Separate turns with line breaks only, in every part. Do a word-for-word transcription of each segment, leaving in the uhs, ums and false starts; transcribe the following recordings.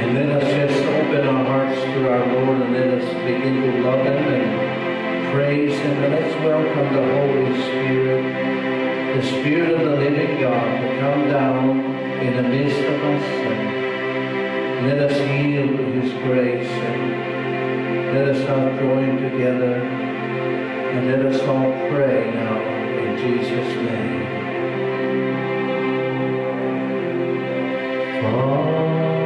And let us just open our hearts to our Lord and let us begin to love Him and praise Him. And let's welcome the Holy Spirit, the Spirit of the living God, to come down in the midst of us. And let us yield to His grace. And let us all join together. And let us all pray now in Jesus' name. Father,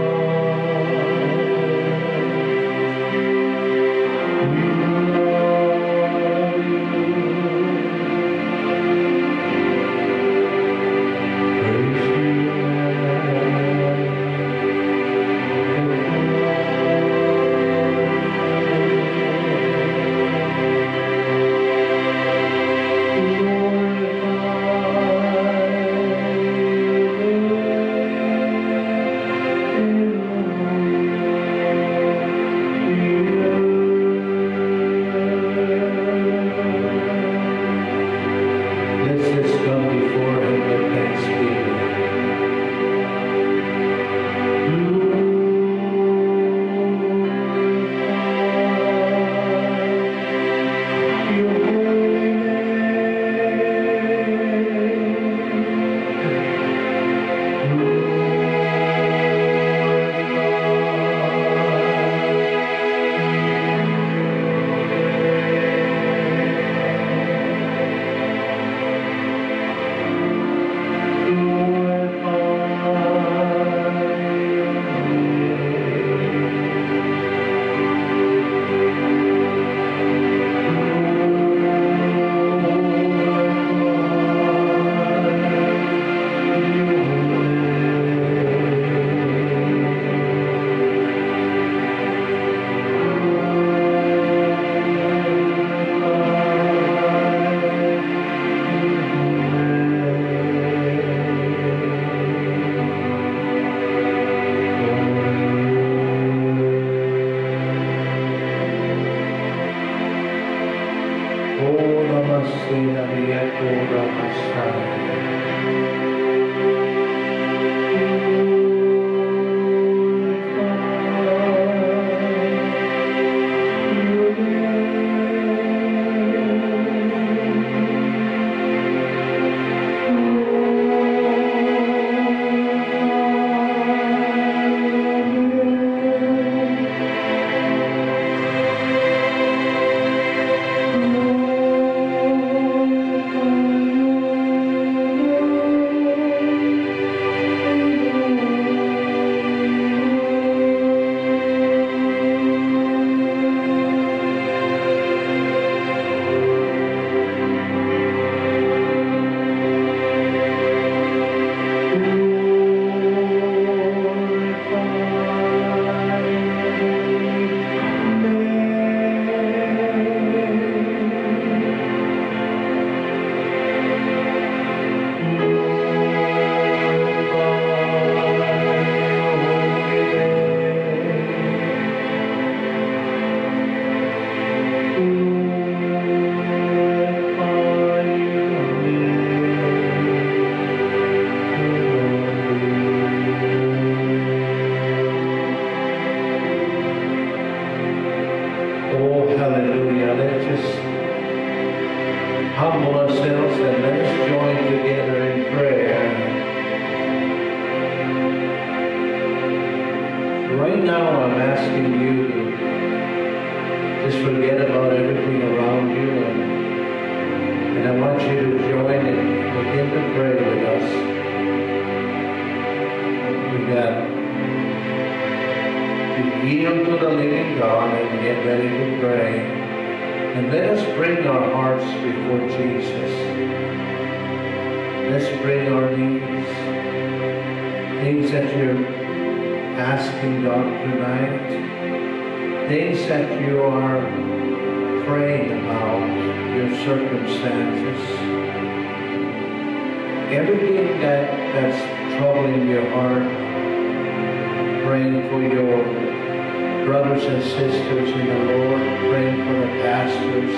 brothers and sisters in the Lord, praying for the pastors,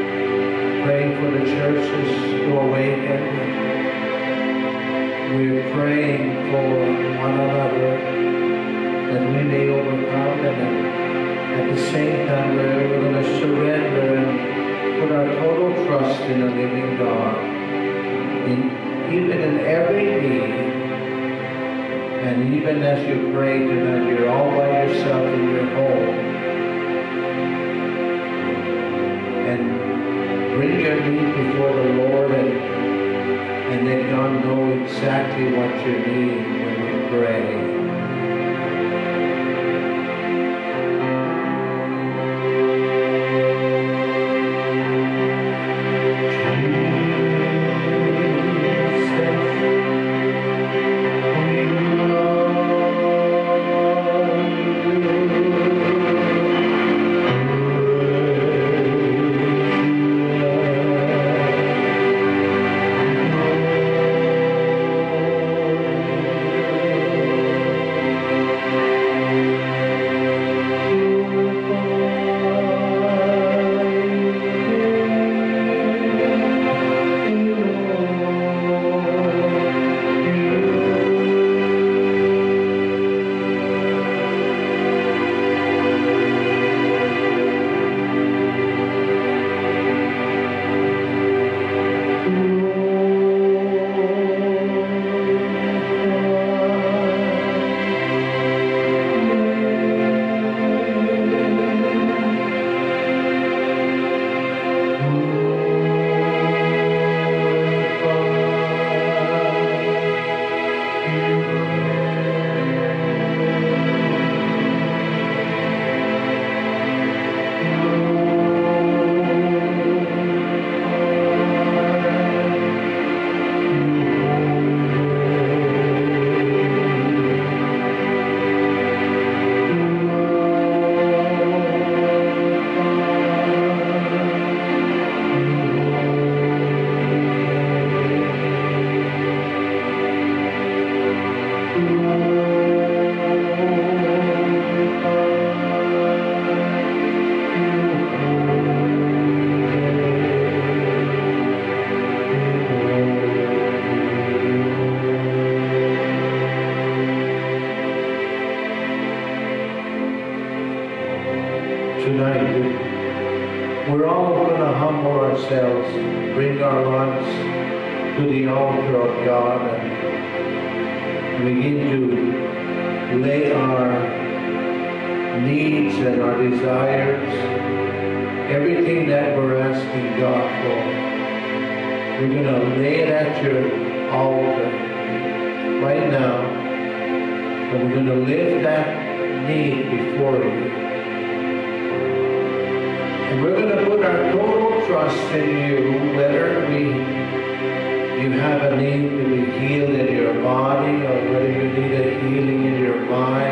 praying for the churches to awaken. We're praying for one another that we may total trust in the living God, in, even in every need. And even as you pray tonight, you're all by yourself in your home. And bring your need before the Lord, and, and let God know exactly what you need when we pray. Tonight, we're all going to humble ourselves, bring our lives to the altar of God, and begin to lay our needs and our desires, everything that we're asking God for. We're going to lay it at your altar right now, and we're going to lift that need before you. And we're going to put our total trust in you, whether we, you have a need to be healed in your body, or whether you need a healing in your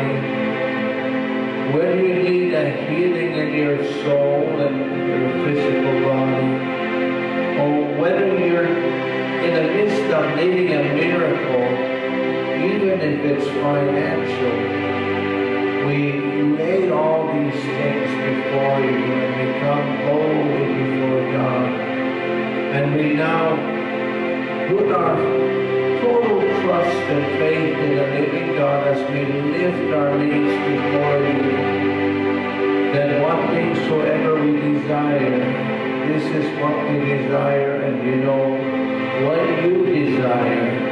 mind, whether you need a healing in your soul and your physical body, or whether you're in the midst of needing a miracle, even if it's financial. We lay all these things before you, and we come boldly before God. And we now put our total trust and faith in the living God as we lift our needs before you. That one thing soever we desire, this is what we desire, and you know what you desire.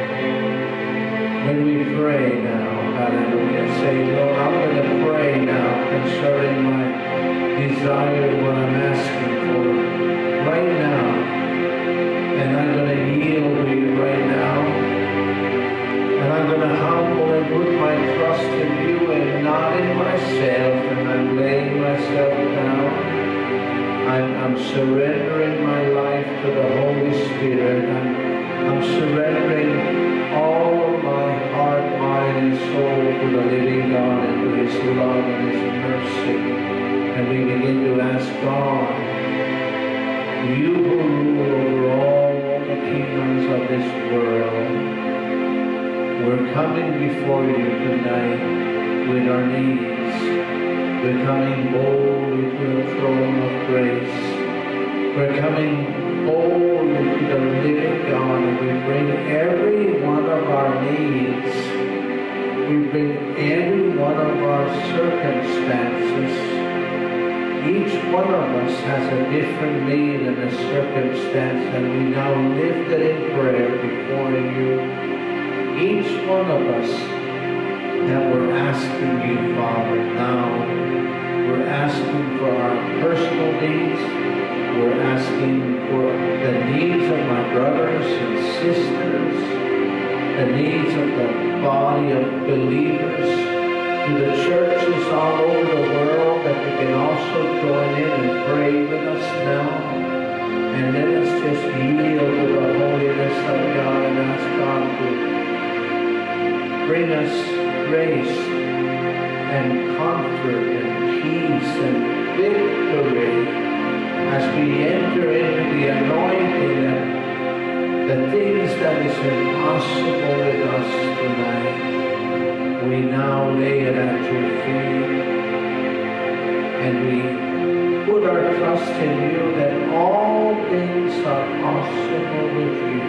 When we pray now, hallelujah, say, Lord, I'm going to pray now concerning my desire, what I'm asking for right now. And I'm going to yield to you right now. And I'm going to humble and put my trust in you and not in myself. And I'm laying myself down. I'm, I'm surrendering my life to the Holy Spirit. I'm, I'm surrendering all of my heart, mind, and soul to the living God and to His love and His mercy. And we begin to ask God, you who rule over all the kingdoms of this world, we're coming before you tonight with our needs. We're coming boldly to the throne of grace. We're coming boldly to the living God, and we bring every one of our needs. We bring every one of our circumstances. each one of us has a different need and a circumstance, and we now lift it in prayer before you. Each one of us that we're asking you, Father, now. We're asking for our personal needs. We're asking for the needs of my brothers and sisters, the needs of the body of believers, to the churches all over the world, that you can also join in and pray with us now. And let us just yield to the holiness of God and ask God to bring us grace and comfort and peace and victory as we enter into the anointing, that the things that is impossible with us tonight, we now lay it at your feet, and we put our trust in you that all things are possible with you.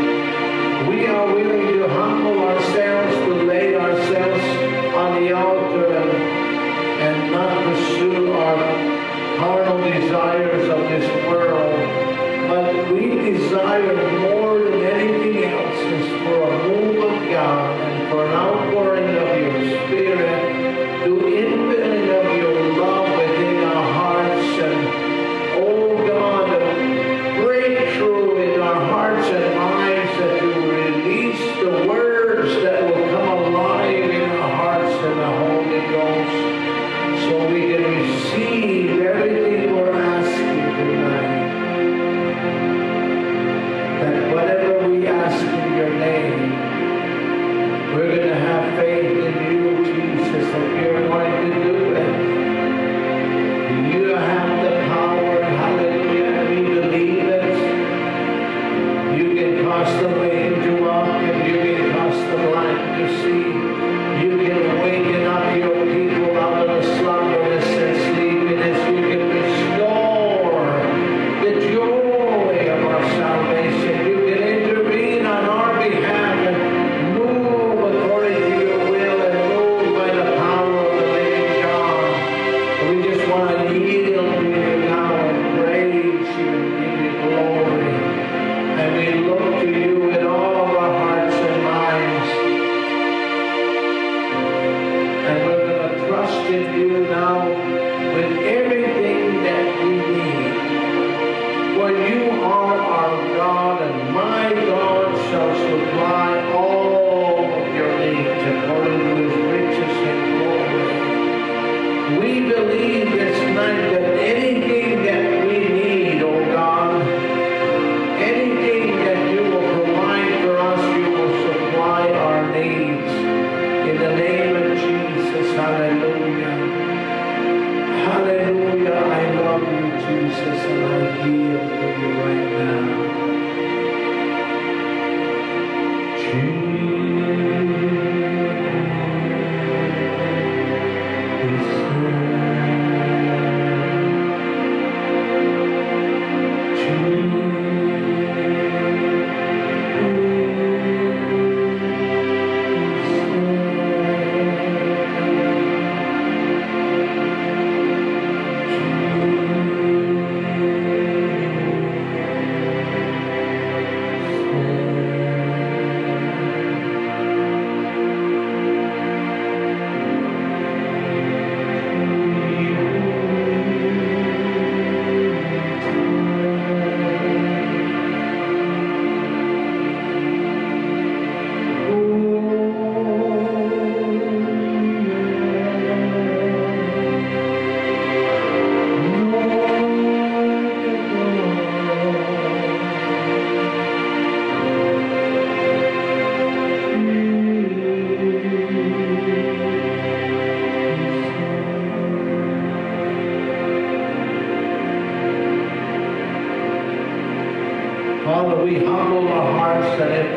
We are willing to humble ourselves, to lay ourselves on the altar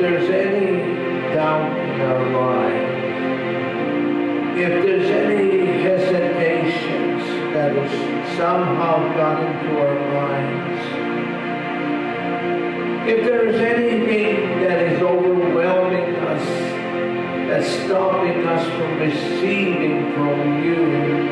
there's any doubt in our lives, if there's any hesitations that has somehow got into our minds, if there's anything that is overwhelming us, that's stopping us from receiving from you,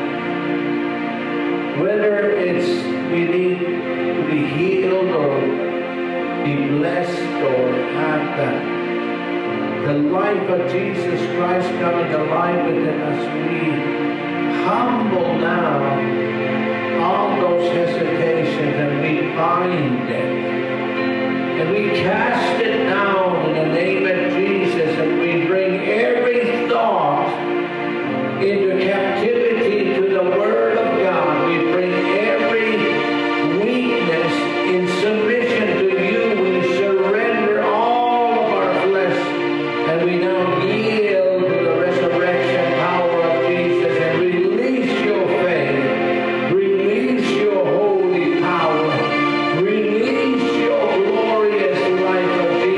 whether it's we need to be healed or be blessed or have that, the life of Jesus Christ coming alive within us, we humble now all those hesitations and we bind it. And we cast it down in the name of Jesus, and we bring every thought into captivity to the Word of God. We bring every weakness in submission to you. We surrender all of our flesh, and we now yield to the resurrection power of Jesus and release your faith, release your holy power, release your glorious life of Jesus.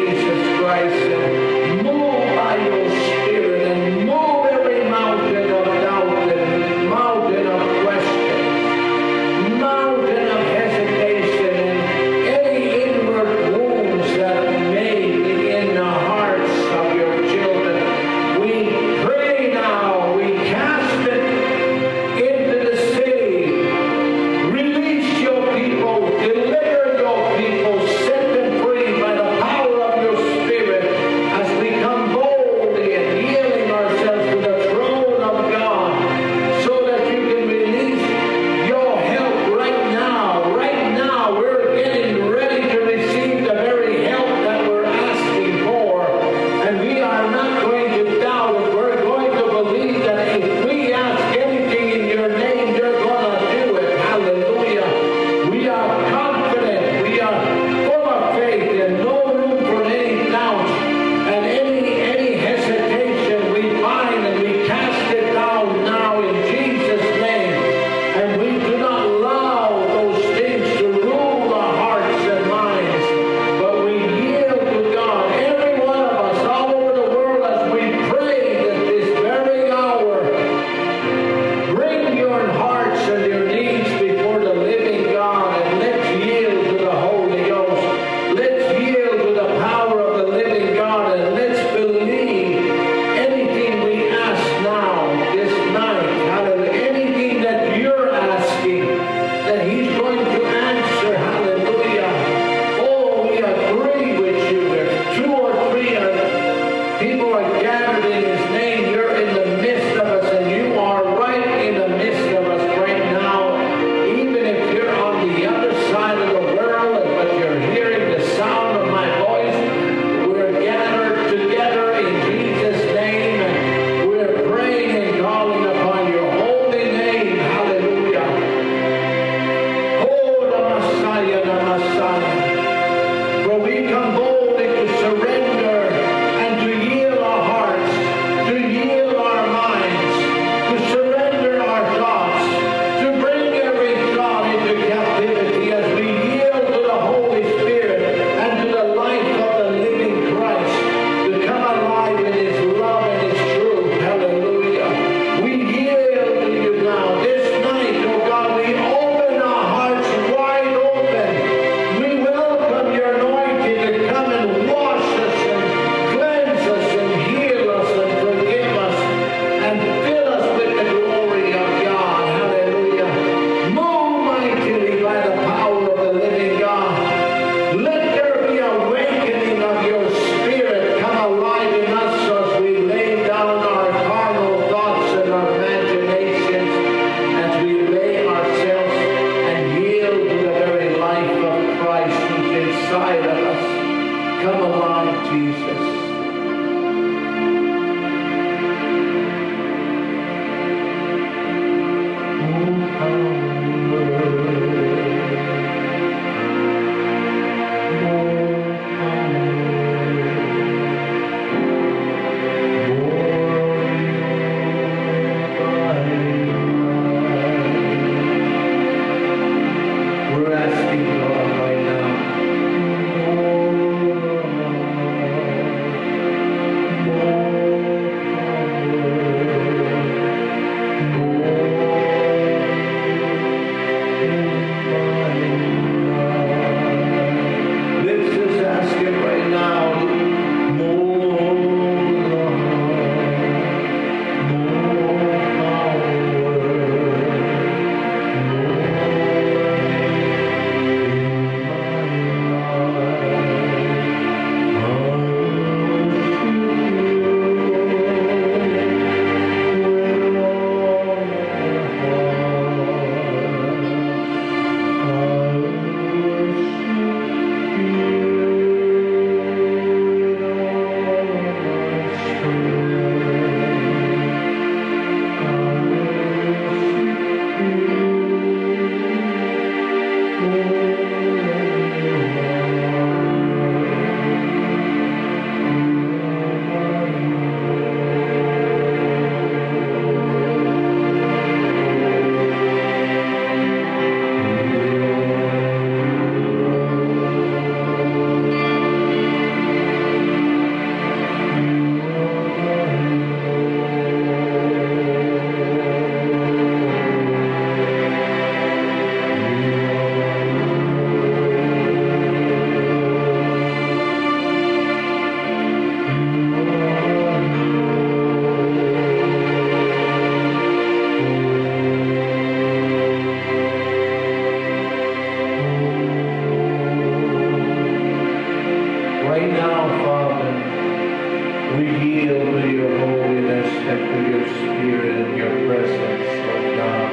here in your presence, oh God.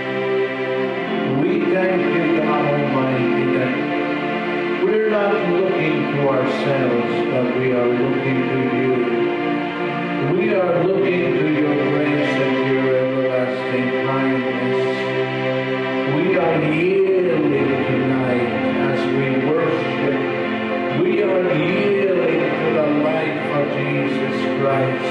We thank you, God Almighty, that we're not looking to ourselves, but we are looking to you. We are looking to your grace and your everlasting kindness. We are yielding tonight as we worship. We are yielding to the life of Jesus Christ.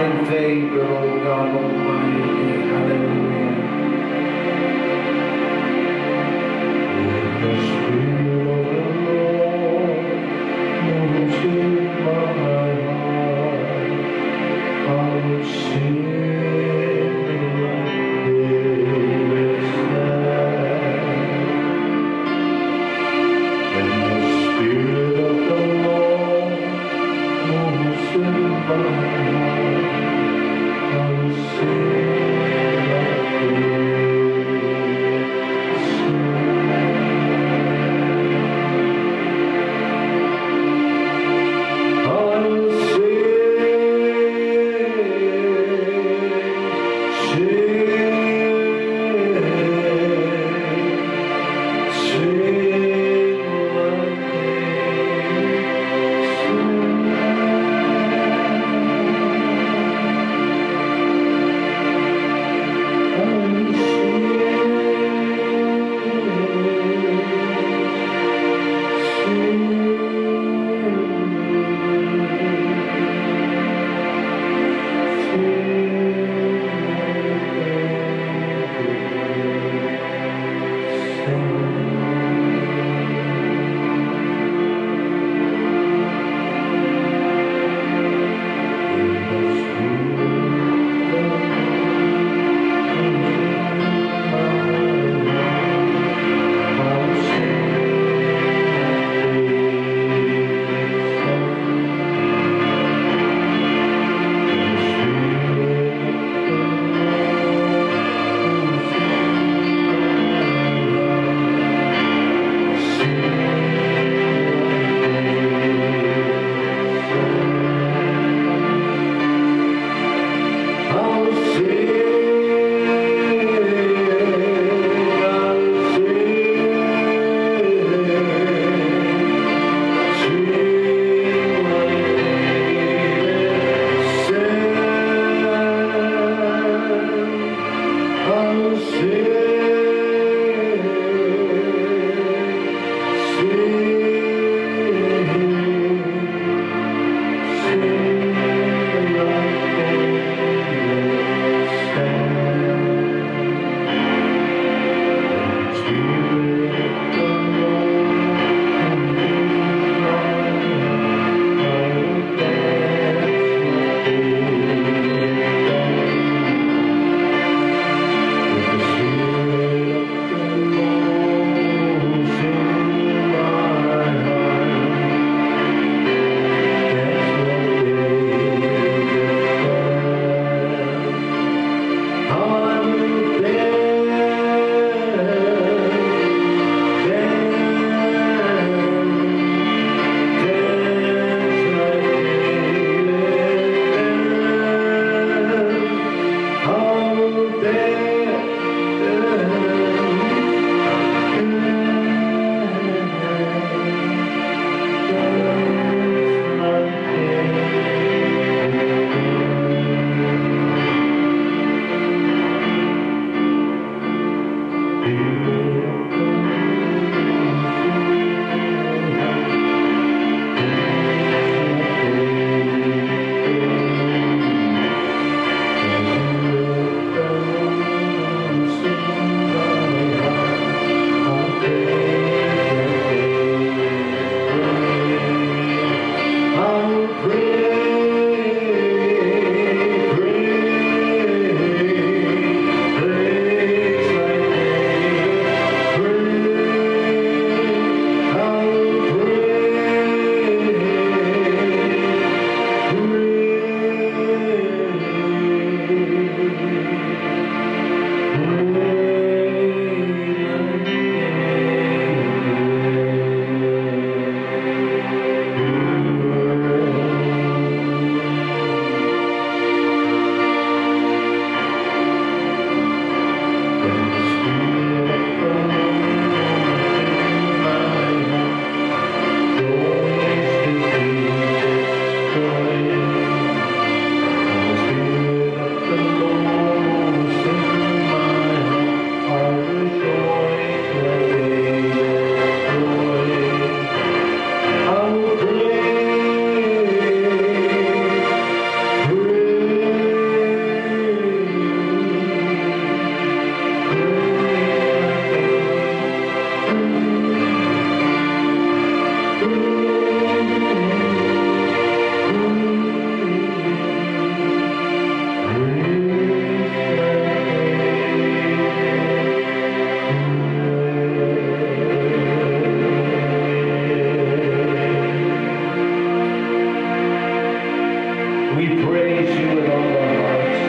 divine favor, O God Almighty. Hallelujah. With the Spirit of the Lord moves in my heart, I will sing like David sang. When the Spirit of the Lord moves in my heart, I will sing like David sang. I will We praise you with all our hearts,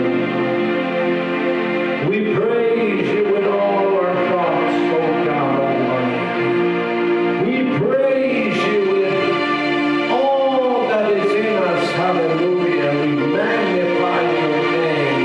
O Lord. We praise you with all our thoughts, O God Almighty. We praise you with all that is in us, hallelujah. We magnify your name.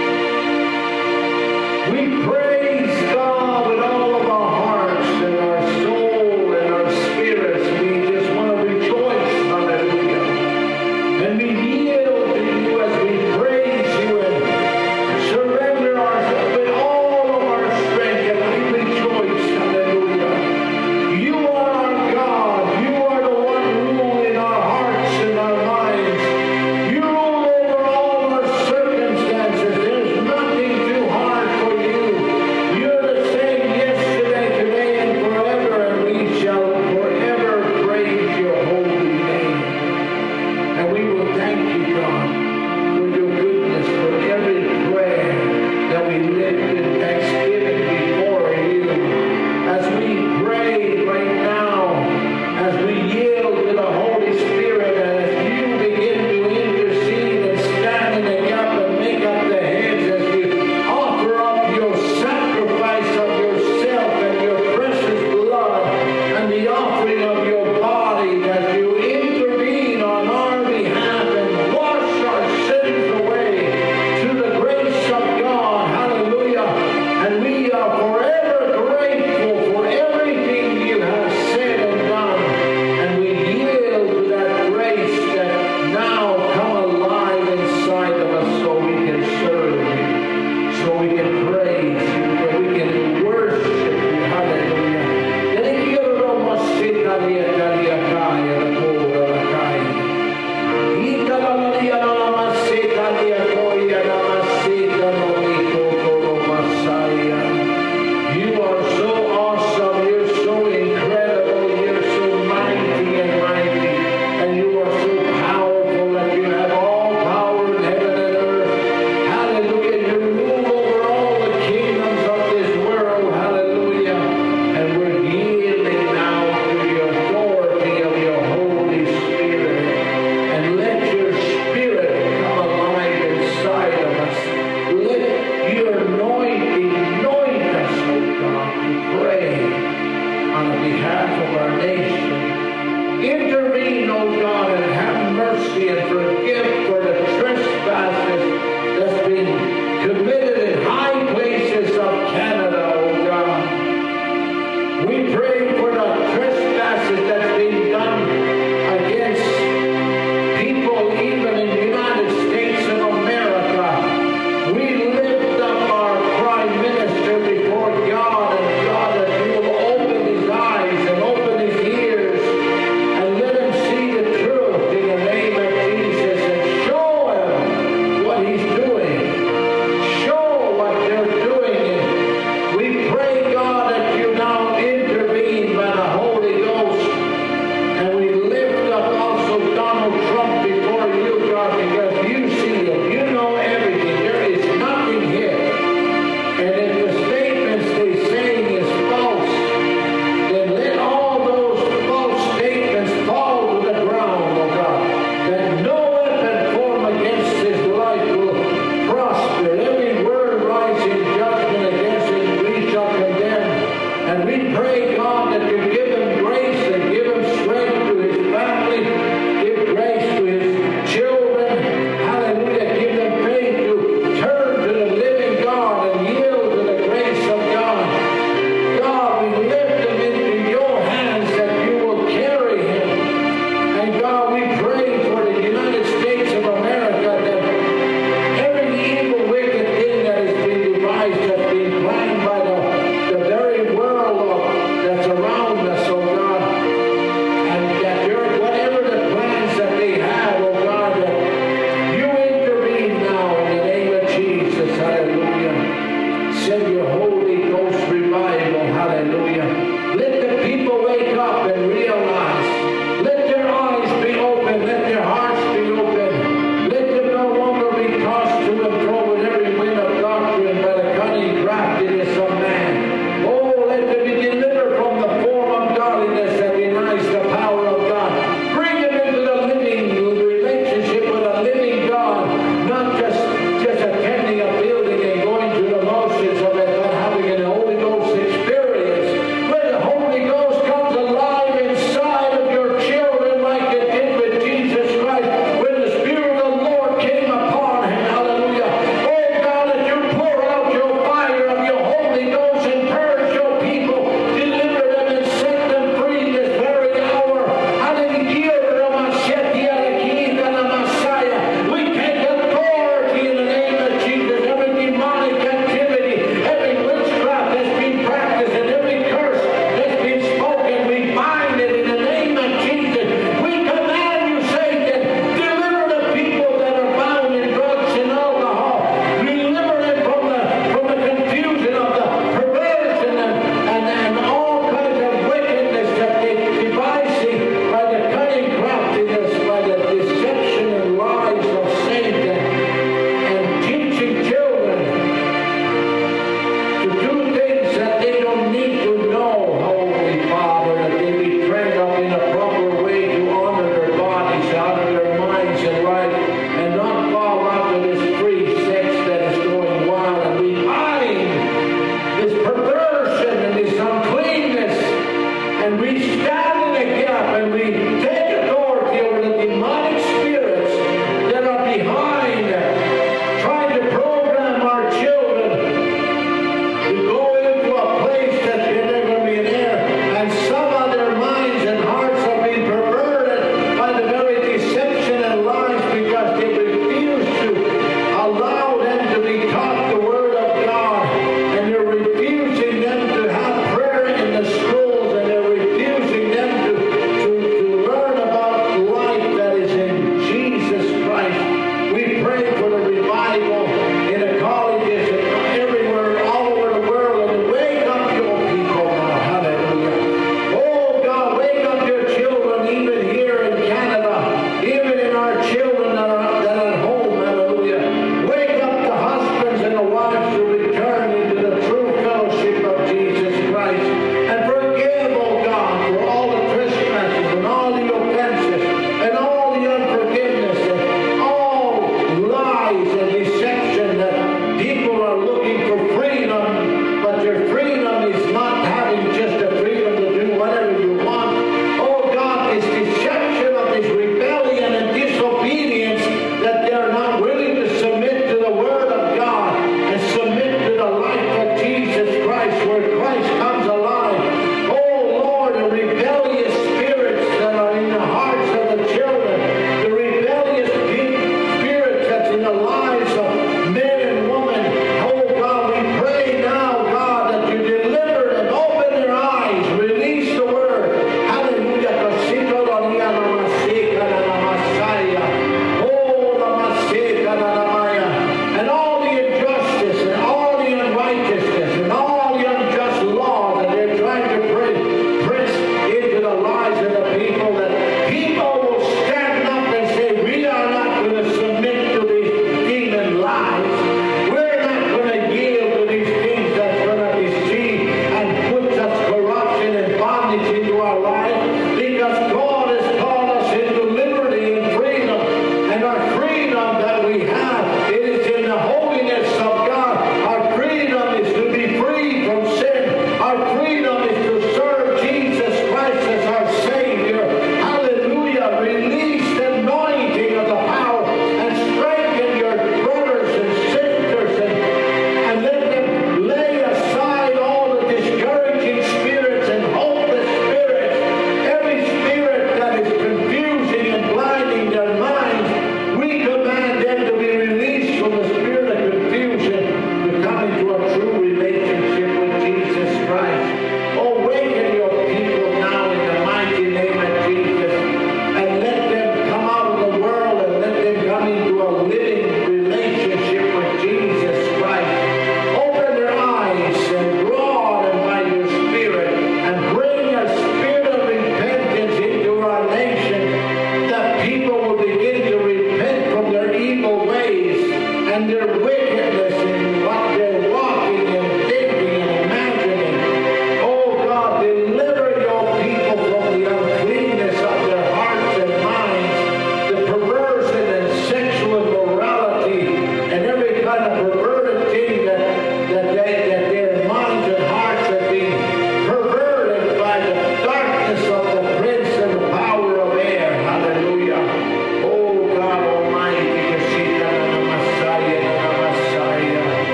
We praise God with all of our hearts and our soul and our spirits. We just want to rejoice, hallelujah. And we yield to you as we praise you and surrender ourselves with all of our strength, and we rejoice, hallelujah. You are our God. You are the one ruling our hearts and our minds. You rule over all our circumstances. There's nothing too hard for you. You're the same yesterday, today, and forever, and we shall forever praise your holy name. And we will thank you, God, for your goodness, for every prayer that we lift in thanksgiving before you. As we pray right now, as we yield to the Holy Spirit, and as you begin to intercede and stand in the gap and make up the heads, as you offer up your sacrifice of yourself and your precious blood and the offering of your body, as you intervene on our behalf and wash our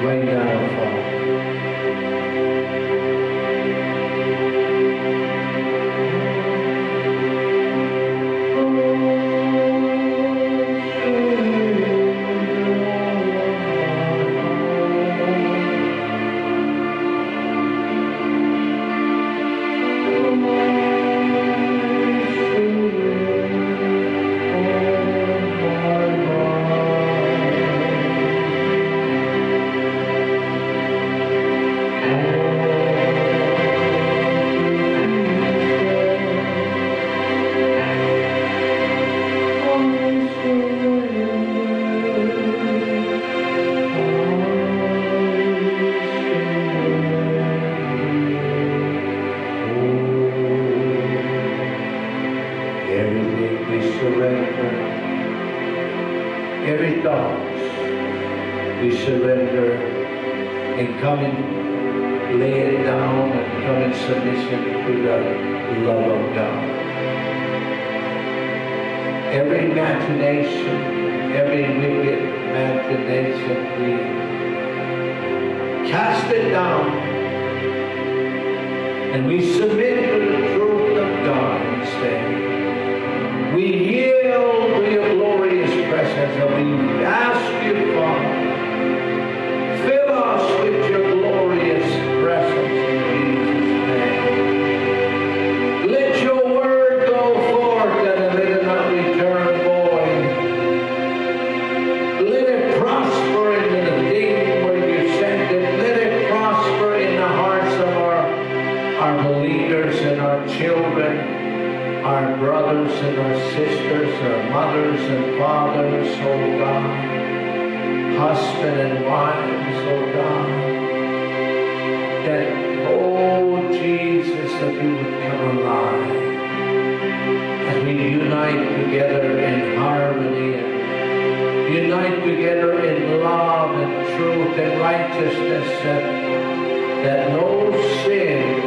right now, Father. Every thought we surrender and come and lay it down and come in submission to the love of God. Every imagination, every wicked imagination, we cast it down and we submit to the truth of God instead. We yield to your glorious presence and we ask you, Father, fill us with your glorious presence in Jesus' name. Let your word go forth and let it not return void. Let it prosper in the thing where you sent it. Let it prosper in the hearts of our, our believers and our children, our brothers and our sisters, our mothers and fathers, oh God, husband and wives, oh God, that, oh Jesus, that you would come alive as we unite together in harmony and unite together in love and truth and righteousness, that, that no sin,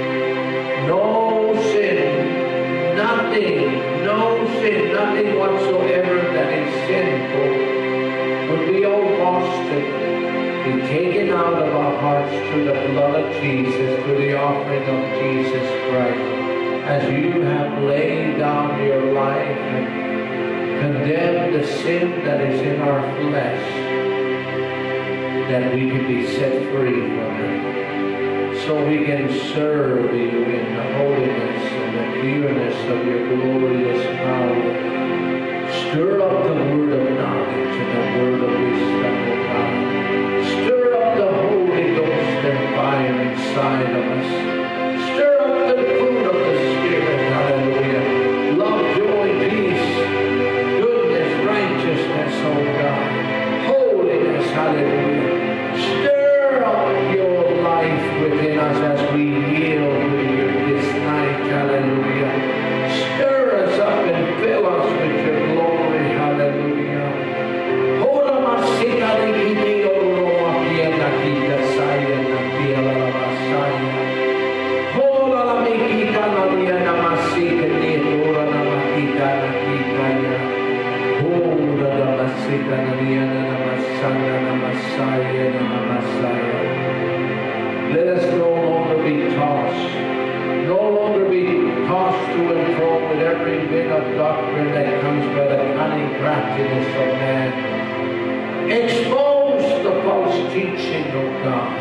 no sin, nothing, no sin, nothing whatsoever that is sinful would be all washed and be taken out of our hearts through the blood of Jesus, through the offering of Jesus Christ. As you have laid down your life and condemned the sin that is in our flesh, that we can be set free from it, so we can serve you in the holiness and the pureness of your glorious power. Stir up the word of knowledge and the word of wisdom, O God. Stir up the Holy Ghost and fire inside of us. Stir up the fruit of the Spirit, hallelujah. Love, joy, peace, goodness, righteousness, O God. Holiness, hallelujah. Stir up your life within us as we yield to you this night, hallelujah. Stir us up and fill us with your glory, hallelujah. Hola masika nikiti oro makia nakita saya nakia la masaya. Hola la mikita nalia namasika ni ora namakita nakita ya. Hola la masika nalia namasana namasaya namasaya. Let us no longer be tossed, no longer be tossed to and fro with every bit of doctrine that comes by the cunning craftiness of man. Expose the false teaching of God.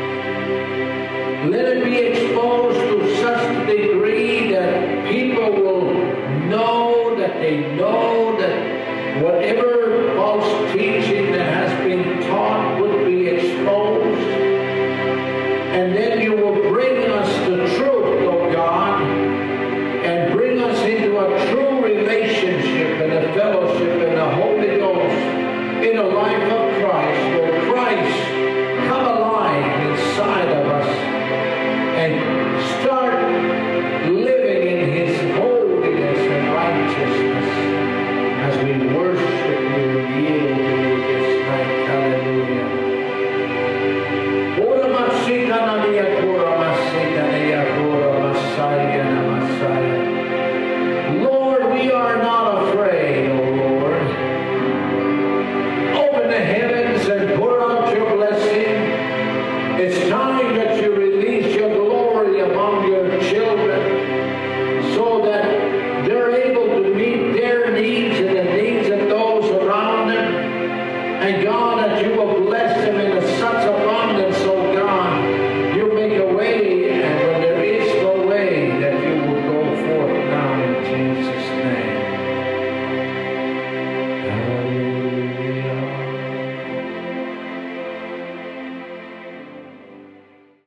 Let it be exposed to such a degree that people will know that they know that whatever false teaching